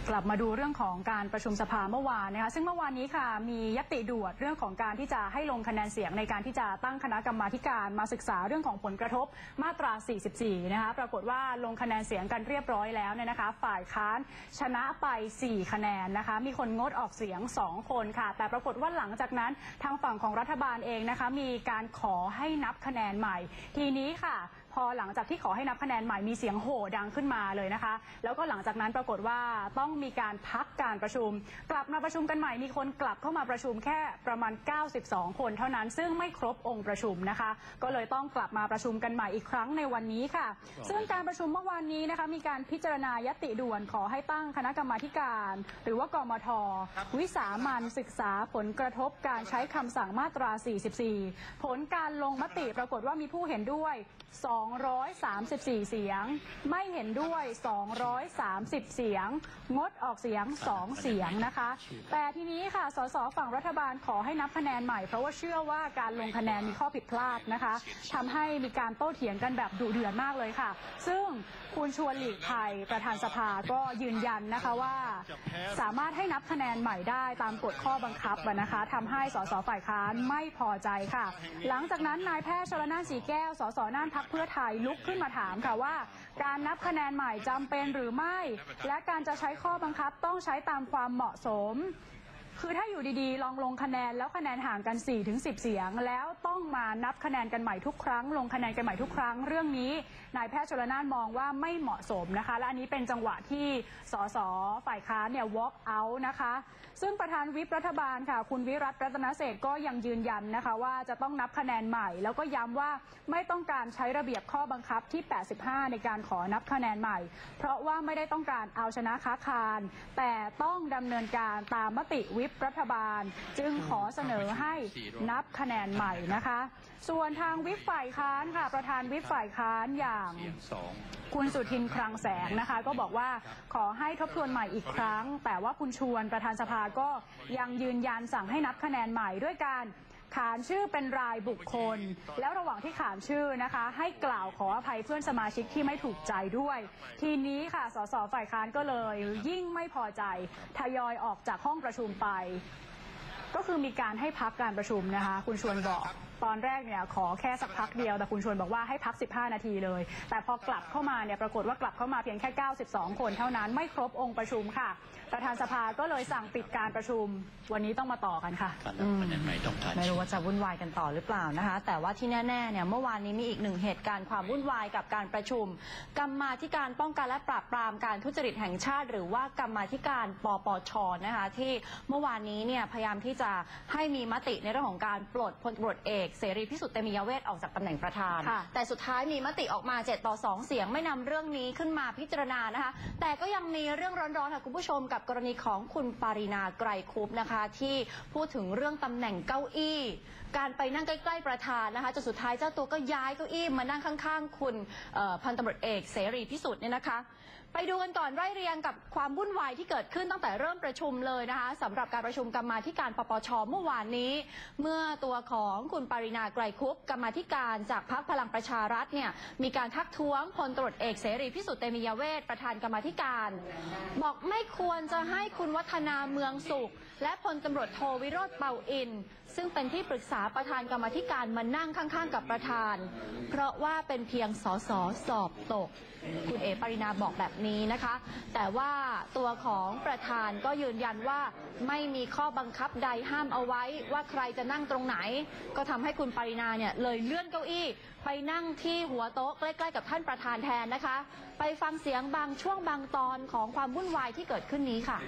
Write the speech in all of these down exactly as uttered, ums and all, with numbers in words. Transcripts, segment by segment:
กลับมาดูเรื่องของการประชุมสภาเมื่อวานนะคะซึ่งเมื่อวานนี้ค่ะมียติด่วนเรื่องของการที่จะให้ลงคะแนนเสียงในการที่จะตั้งคณะกรรมาการมาศึกษาเรื่องของผลกระทบมาตราสี่สิบสี่นะคะปรากฏว่าลงคะแนนเสียงกันเรียบร้อยแล้วเนี่ยนะคะฝ่ายค้านชนะไปสี่คะแนนนะคะมีคนงดออกเสียงสองคนค่ะแต่ปรากฏว่าหลังจากนั้นทางฝั่งของรัฐบาลเองนะคะมีการขอให้นับคะแนนใหม่ทีนี้ค่ะพอหลังจากที่ขอให้นับคะแนนใหม่มีเสียงโห่ดังขึ้นมาเลยนะคะแล้วก็หลังจากนั้นปรากฏว่าต้องมีการพักการประชุมกลับมาประชุมกันใหม่มีคนกลับเข้ามาประชุมแค่ประมาณเก้าสิบสองคนเท่านั้นซึ่งไม่ครบองค์ประชุมนะคะก็เลยต้องกลับมาประชุมกันใหม่อีกครั้งในวันนี้ค่ะซึ่งการประชุมเมื่อวานนี้นะคะมีการพิจารณายติด่วนขอให้ตั้งคณะกรรมาการ หรือว่ากมท.วิสามัญศึกษาผลกระทบการใช้คำสั่งมาตราสี่สิบสี่ผลการลงมติปรากฏว่ามีผู้เห็นด้วยสองร้อยสามสิบสี่เสียงไม่เห็นด้วยสองร้อยสามสิบเสียงงดออกเสียงสองเสียงนะคะแต่ทีนี้ค่ะสสฝั่งรัฐบาลขอให้นับคะแนนใหม่เพราะว่าเชื่อว่าการลงคะแนนมีข้อผิดพลาดนะคะทำให้มีการโต้เถียงกันแบบดุเดือดมากเลยค่ะซึ่งคุณชวนหลีกภัยประธานสภาก็ยืนยันนะคะว่าสามารถให้นับคะแนนใหม่ได้ตามกฎข้อบังคับนะคะทำให้สสฝ่ายค้านไม่พอใจค่ะหลังจากนั้นนายแพทย์ชลน่านสีแก้วสสน่านพรรคเพื่อไทยลุกขึ้นมาถามค่ะว่าการนับคะแนนใหม่จำเป็นหรือไม่และการจะใช้ข้อบังคับต้องใช้ตามความเหมาะสมคือถ้าอยู่ดีๆลองลงคะแนนแล้วคะแนนห่างกัน สี่ถึงสิบ เสียงแล้วต้องมานับคะแนนกันใหม่ทุกครั้งลงคะแนนกันใหม่ทุกครั้งเรื่องนี้นายแพทย์ชลน่านมองว่าไม่เหมาะสมนะคะและอันนี้เป็นจังหวะที่สสฝ่ายค้านเนี่ย walk out นะคะซึ่งประธานวิปรัฐบาลค่ะคุณวิรัต รัตนเศรษฐ์ก็ยังยืนยันนะคะว่าจะต้องนับคะแนนใหม่แล้วก็ย้ำว่าไม่ต้องการใช้ระเบียบข้อบังคับที่แปดสิบห้าในการขอนับคะแนนใหม่เพราะว่าไม่ได้ต้องการเอาชนะค้าคานแต่ต้องดำเนินการตามมติวิปรัฐบาลจึงขอเสนอให้นับคะแนนใหม่นะคะส่วนทางวิปฝ่ายค้านค่ะประธานวิปฝ่ายค้านอย่างคุณสุทินคลังแสงนะคะก็บอกว่าขอให้ทบทวนใหม่อีกครั้งแต่ว่าคุณชวนประธานสภาก็ยังยืนยันสั่งให้นับคะแนนใหม่ด้วยการขานชื่อเป็นรายบุคคลแล้วระหว่างที่ขานชื่อนะคะให้กล่าวขออภัยเพื่อนสมาชิกที่ไม่ถูกใจด้วยทีนี้ค่ะสสฝ่ายค้านก็เลยยิ่งไม่พอใจทยอยออกจากห้องประชุมไปก็คือมีการให้พักการประชุมนะคะคุณชวนบอกตอนแรกเนี่ยขอแค่สักพักเดียวแต่คุณชวนบอกว่าให้พักสิบห้านาทีเลยแต่พอกลับเข้ามาเนี่ยปรากฏว่ากลับเข้ามาเพียงแค่เก้าสิบสองคนเท่านั้นไม่ครบองค์ประชุมค่ะประธานสภาก็เลยสั่งปิดการประชุมวันนี้ต้องมาต่อกันค่ะไม่รู้ว่าจะวุ่นวายกันต่อหรือเปล่านะคะแต่ว่าที่แน่ๆเนี่ยเมื่อวานนี้มีอีกหนึ่งเหตุการณ์ความวุ่นวายกับการประชุมกรรมาธิการป้องกันและปราบปรามการทุจริตแห่งชาติหรือว่ากรรมาธิการปปช.นะคะที่เมื่อวานนี้เนี่ยพยายามที่จะให้มีมติในเรื่องของการปลดพลตำรวจเอกเสรีพิสุทธิ์เตมียเวทออกจากตำแหน่งประธานแต่สุดท้ายมีมติออกมาเจ็ดต่อสองเสียงไม่นำเรื่องนี้ขึ้นมาพิจารณานะคะแต่ก็ยังมีเรื่องร้อนๆค่ะคุณผู้ชมกับกรณีของคุณปารีนาไกรคุปนะคะที่พูดถึงเรื่องตำแหน่งเก้าอี้การไปนั่งใกล้ๆประธานนะคะจนสุดท้ายเจ้าตัวก็ย้ายเก้าอี้มานั่งข้างๆคุณพันตำรวจเอกเสรีพิสุทธิ์เนี่ยนะคะไปดูกันก่อนไล่เรียงกับความวุ่นวายที่เกิดขึ้นตั้งแต่เริ่มประชุมเลยนะคะสำหรับการประชุมกรรมาธิการปปช.เมื่อวานนี้เมื่อตัวของคุณปารีนาไกรคุปกรรมาธิการจากพรรคพลังประชารัฐเนี่ยมีการทักท้วงพลตำรวจเอกเสรีพิสุทธิ์เตมียเวทประธานกรรมาธิการบอกไม่ควรจะให้คุณวัฒนาเมืองสุขและพลตำรวจโทวิโรจน์เป่าอินซึ่งเป็นที่ปรึกษาประธานกรรมาธิการมานั่งข้างๆกับประธานเพราะว่าเป็นเพียงสสสอบตกคุณเอ๋ปารีนาบอกแบบนี้นะคะแต่ว่าตัวของประธานก็ยืนยันว่าไม่มีข้อบังคับใดห้ามเอาไว้ว่าใครจะนั่งตรงไหนก็ทำให้คุณปารีนาเนี่ยเลยเลื่อนเก้าอี้ไปนั่งที่หัวโต๊ะใกล้ๆกับท่านประธานแทนนะคะไปฟังเสียงบางช่วงบางตอนของความวุ่นวายที่เกิดขึ้นนี้ค่ะ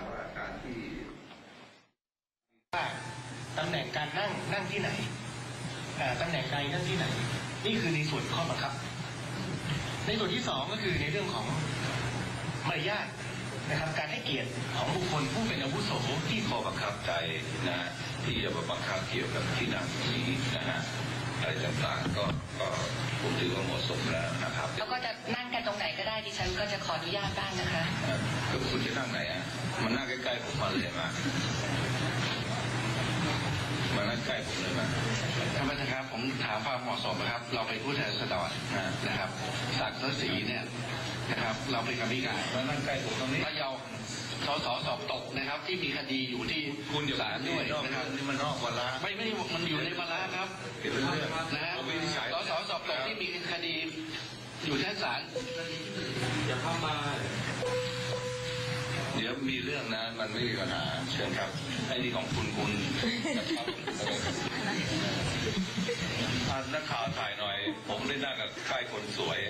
ตำแหน่งการนั่งนั่งที่ไหนตำแหน่งใดนั่งที่ไหนนี่คือในส่วนข้อบังคับในส่วนที่สองก็คือในเรื่องของมารยาทนะครับการให้เกียรติของบุคคลผู้เป็นอาวุโสที่ข้อบังคับใจนะฮะที่จะบังคับเกี่ยวกับที่นั่งนี้นะฮะอะไรต่างๆก็ก็ผมถือว่าเหมาะสมแล้วนะครับแล้วก็จะนั่งกันตรงไหนก็ได้ดิฉันก็จะขออนุญาตบ้างนะคะก็คุณจะนั่งไหนอ่ะมันนั่งใกล้ๆผมมาเลยมามานั่งใกล้ผมเลยมาท่านประธานครับผมถามความเหมาะสมนะครับเราเป็นผู้แทนราษฎรนะครับศักดิ์ศรีเนี่ยนะครับเราเป็นกรรมการมานั่งใกล้ผมตรงนี้เราสสสอบตกนะครับที่มีคดีอยู่ที่คุณอย่าศาลด้วยนอกนะครับนี่มันนอกวาระไม่ไม่มันอยู่ในวาระครับเกี่ยวกับเรื่องนะฮะผมไม่ได้ใช้สสสอบตกที่มีคดีอยู่ชั้นศาลอย่าเข้ามาเดี๋ยวมีเรื่องนะมันไม่มีปัญหาเชิญครับไอ้นี่ของคุณคุณนะครับท่านนักข่าวถ่ายหน่อย ผมได้นั่งกับค่ายคนสวย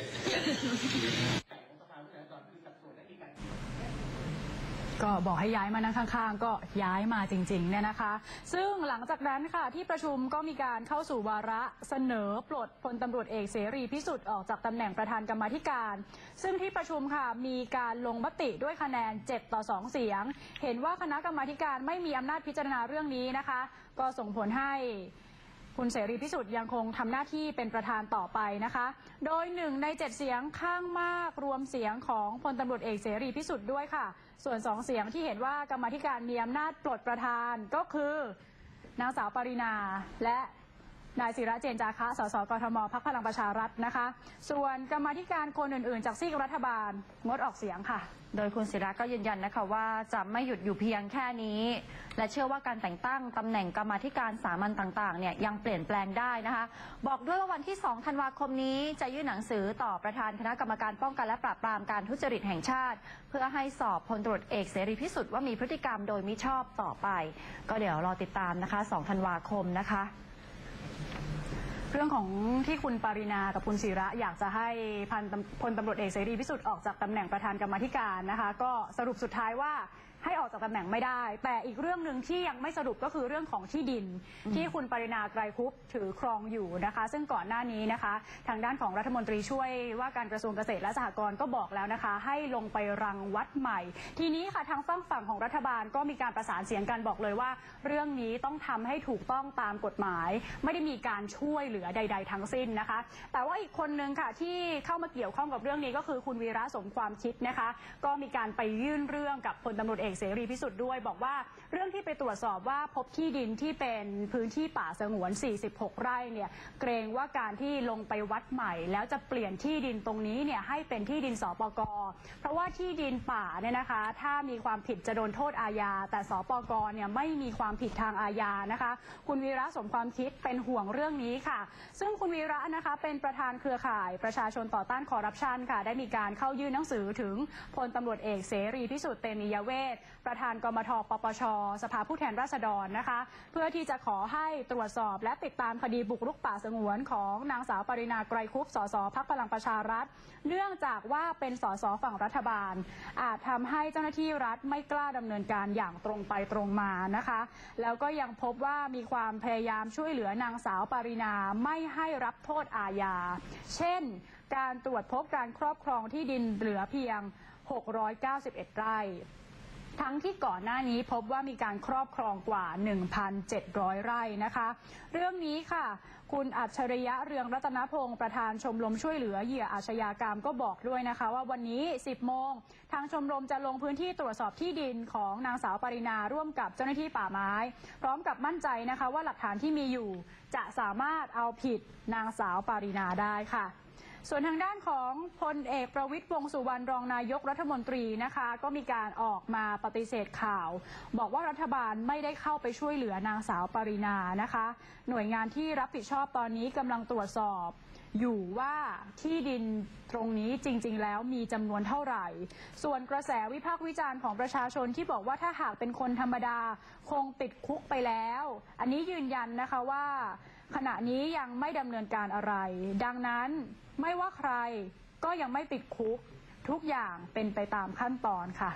ก็บอกให้ย้ายมานั่งข้างๆก็ย้ายมาจริงๆเนี่ยนะคะซึ่งหลังจากนั้นค่ะที่ประชุมก็มีการเข้าสู่วาระเสนอปลดพลตำรวจเอกเสรีพิสุทธิ์ออกจากตำแหน่งประธานกรรมาธิการซึ่งที่ประชุมค่ะมีการลงมติด้วยคะแนนเจ็ดต่อสองเสียงเห็นว่าคณะกรรมาธิการไม่มีอำนาจพิจารณาเรื่องนี้นะคะก็ส่งผลให้คุณเสรีพิสุทธิ์ยังคงทำหน้าที่เป็นประธานต่อไปนะคะโดยหนึ่งในเจ็ดเสียงข้างมากรวมเสียงของพลตำรวจเอกเสรีพิสุทธิ์ด้วยค่ะส่วนสองเสียงที่เห็นว่ากรรมาธิการมีอำนาจปลดประธานก็คือนางสาวปรินาและนายศิระเจนจาคะสสกทมพรรคพลังประชารัฐนะคะส่วนกรรมาธิการคนอื่นๆจากซีกรัฐบาลงดออกเสียงค่ะโดยคุณศิระก็ยืนยันนะคะว่าจะไม่หยุดอยู่เพียงแค่นี้และเชื่อว่าการแต่งตั้งตำแหน่งกรรมาธิการสามัญต่างๆเนี่ยยังเปลี่ยนแปลงได้นะคะบอกด้วยว่าวันที่สองธันวาคมนี้จะยื่นหนังสือต่อประธานคณะกรรมการป้องกันและปราบปรามการทุจริตแห่งชาติเพื่อให้สอบพลตำรวจเอกเสรีพิสุทธิ์ว่ามีพฤติกรรมโดยมิชอบต่อไปก็เดี๋ยวรอติดตามนะคะสองธันวาคมนะคะเรื่องของที่คุณปรินากับคุณศิระอยากจะให้พันพลตำรวจเอกเสรีพิสุทธิ์ออกจากตำแหน่งประธานกรรมาธิการนะคะก็สรุปสุดท้ายว่าให้ออกจากตำแหน่งไม่ได้แต่อีกเรื่องหนึ่งที่ยังไม่สรุปก็คือเรื่องของที่ดินที่คุณปรินาไกรคุปถือครองอยู่นะคะซึ่งก่อนหน้านี้นะคะทางด้านของรัฐมนตรีช่วยว่าการกระทรวงเกษตรและสหกรณ์ก็บอกแล้วนะคะให้ลงไปรังวัดใหม่ทีนี้ค่ะทางฝั่งฝั่งของรัฐบาลก็มีการประสานเสียงกันบอกเลยว่าเรื่องนี้ต้องทำให้ถูกต้องตามกฎหมายไม่ได้มีการช่วยเหลือใดๆทั้งสิ้นนะคะแต่ว่าอีกคนนึงค่ะที่เข้ามาเกี่ยวข้องกับเรื่องนี้ก็คือคุณวีระสมความคิดนะคะก็มีการไปยื่นเรื่องกับพลตำรวจเอกเสรีพิสุทธิ์ด้วยบอกว่าเรื่องที่ไปตรวจสอบว่าพบที่ดินที่เป็นพื้นที่ป่าสงวนสี่สิบหกไร่เนี่ยเกรงว่าการที่ลงไปวัดใหม่แล้วจะเปลี่ยนที่ดินตรงนี้เนี่ยให้เป็นที่ดินสปก.เพราะว่าที่ดินป่าเนี่ยนะคะถ้ามีความผิดจะโดนโทษอาญาแต่สปก.เนี่ยไม่มีความผิดทางอาญานะคะคุณวีระสมความคิดเป็นห่วงเรื่องนี้ค่ะซึ่งคุณวีระนะคะเป็นประธานเครือข่ายประชาชนต่อต้านคอร์รัปชันค่ะได้มีการเข้ายื่นหนังสือถึงพลตำรวจเอกเสรีพิสุทธิ์เตมียเวทประธานกมท.ปปช.สภาผู้แทนราษฎรนะคะเพื่อที่จะขอให้ตรวจสอบและติดตามคดีบุกรุกป่าสงวนของนางสาวปรินาไกรคุปสสพรรคพลังประชารัฐเนื่องจากว่าเป็นสสฝั่งรัฐบาลอาจทำให้เจ้าหน้าที่รัฐไม่กล้าดำเนินการอย่างตรงไปตรงมานะคะแล้วก็ยังพบว่ามีความพยายามช่วยเหลือนางสาวปรินาไม่ให้รับโทษอาญาเช่นการตรวจพบการครอบครองที่ดินเหลือเพียงหกร้อยเก้าสิบเอ็ดไร่ทั้งที่ก่อนหน้านี้พบว่ามีการครอบครองกว่า หนึ่งพันเจ็ดร้อย ไร่นะคะเรื่องนี้ค่ะคุณอัจฉริยะเรืองรัตนพงศ์ประธานชมรมช่วยเหลือเหยื่ออาชญากรรมก็บอกด้วยนะคะว่าวันนี้ สิบโมงทางชมรมจะลงพื้นที่ตรวจสอบที่ดินของนางสาวปรินาร่วมกับเจ้าหน้าที่ป่าไม้พร้อมกับมั่นใจนะคะว่าหลักฐานที่มีอยู่จะสามารถเอาผิดนางสาวปรินาได้ค่ะส่วนทางด้านของพลเอกประวิตรวงษ์สุวรรณรองนายกรัฐมนตรีนะคะก็มีการออกมาปฏิเสธข่าวบอกว่ารัฐบาลไม่ได้เข้าไปช่วยเหลือนางสาวปรินานะคะหน่วยงานที่รับผิดชอบตอนนี้กำลังตรวจสอบอยู่ว่าที่ดินตรงนี้จริงๆแล้วมีจำนวนเท่าไหร่ส่วนกระแสวิพากษ์วิจารณ์ของประชาชนที่บอกว่าถ้าหากเป็นคนธรรมดาคงติดคุกไปแล้วอันนี้ยืนยันนะคะว่าขณะนี้ยังไม่ดำเนินการอะไรดังนั้นไม่ว่าใครก็ยังไม่ติดคุกทุกอย่างเป็นไปตามขั้นตอนค่ะ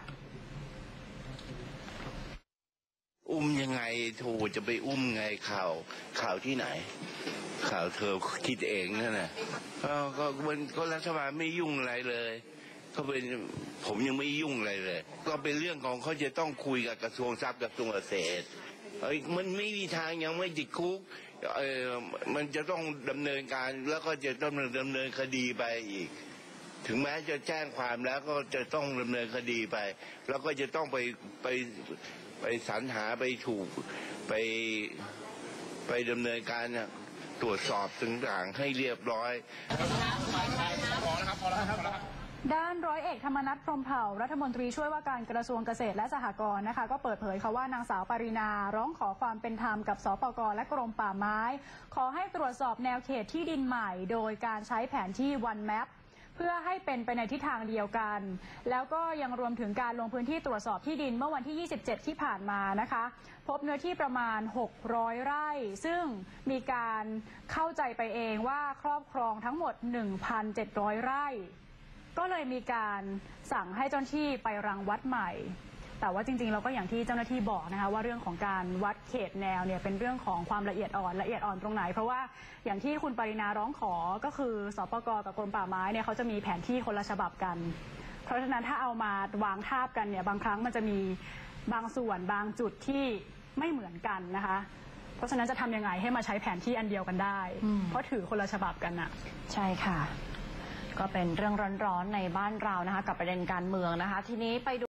อุ้มยังไงโถจะไปอุ้มไงข่าวข่าวที่ไหนข่าวเธอคิดเองนั่นน่ะก็มันก็รัฐบาลไม่ยุ่งอะไรเลยก็เป็นผมยังไม่ยุ่งอะไรเลยก็เป็นเรื่องของเขาจะต้องคุยกับกระทรวงทรัพย์กระทรวงเกษตรมันไม่มีทางยังไม่ติดคุกเออมันจะต้องดำเนินการแล้วก็จะต้องดำเนินคดีไปอีกถึงแม้จะแจ้งความแล้วก็จะต้องดำเนินคดีไปแล้วก็จะต้องไปไปไปสรรหาไปถูกไปไปดำเนินการตรวจสอบต่างๆให้เรียบร้อยพอแล้วครับพอแล้วครับพอแล้วครับด้านร้อยเอกธรรมนัส พรหมเผ่ารัฐมนตรีช่วยว่าการกระทรวงเกษตรและสหกรณ์นะคะก็เปิดเผยค่ะว่านางสาวปรินาร้องขอความเป็นธรรมกับสปก.และกรมป่าไม้ขอให้ตรวจสอบแนวเขตที่ดินใหม่โดยการใช้แผนที่ วันแมป เพื่อให้เป็นไปในทิศทางเดียวกันแล้วก็ยังรวมถึงการลงพื้นที่ตรวจสอบที่ดินเมื่อวันที่ยี่สิบเจ็ดที่ผ่านมานะคะพบเนื้อที่ประมาณหกร้อยไร่ซึ่งมีการเข้าใจไปเองว่าครอบครองทั้งหมด หนึ่งพันเจ็ดร้อย ไร่ก็เลยมีการสั่งให้เจ้าหน้าที่ไปรังวัดใหม่แต่ว่าจริงๆเราก็อย่างที่เจ้าหน้าที่บอกนะคะว่าเรื่องของการวัดเขตแนวเนี่ยเป็นเรื่องของความละเอียดอ่อนละเอียดอ่อนตรงไหนเพราะว่าอย่างที่คุณปรินาร้องขอก็คือสปก.กับกรมป่าไม้เนี่ยเขาจะมีแผนที่คนละฉบับกันเพราะฉะนั้นถ้าเอามาวางทาบกันเนี่ยบางครั้งมันจะมีบางส่วนบางจุดที่ไม่เหมือนกันนะคะเพราะฉะนั้นจะทำยังไงให้มาใช้แผนที่อันเดียวกันได้เพราะถือคนละฉบับกันอะใช่ค่ะก็เป็นเรื่องร้อนๆในบ้านเรานะคะกับประเด็นการเมืองนะคะทีนี้ไปดู